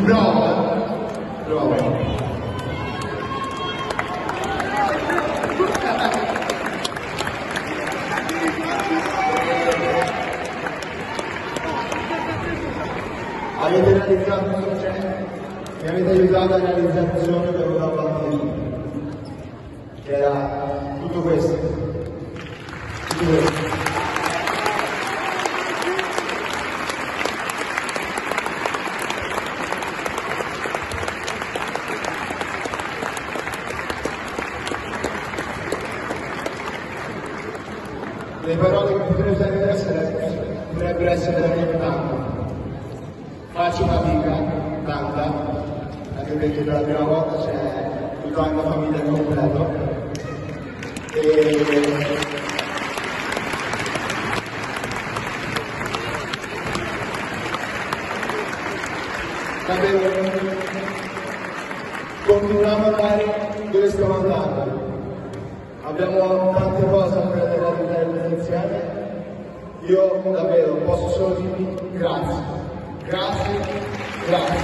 Bravo, bravo. Avete realizzato un progetto, mi avete aiutato alla realizzazione per una batteria, che era tutto questo. Tutto questo. Le parole che potrei usare adesso potrebbero essere da mia tanto. Faccio fatica, tanta, anche perché per la prima volta c'è tutta la mia famiglia completa. Davvero, continuiamo ad andare dove stiamo andando. Abbiamo tante cose ancora da realizzare insieme. Io davvero posso solo dirvi grazie. Grazie, grazie.